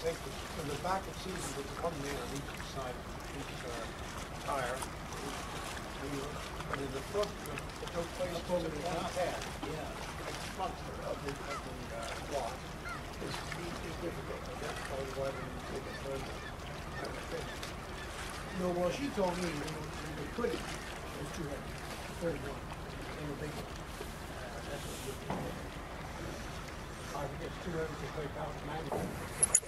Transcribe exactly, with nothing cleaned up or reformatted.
take the, from the back of season with one nail on each side of each uh, tire. Wheel, and in the front, the, the two places Up over in the one top. pad. Yeah. The front of the, of the uh, block is, is difficult, and that's probably why they didn't take a third one. I would think. No, well, she told me you know, they couldn't. It was too heavy. Third one. They were big ones. Uh, that's what we did. I think it's too heavy to take out manually.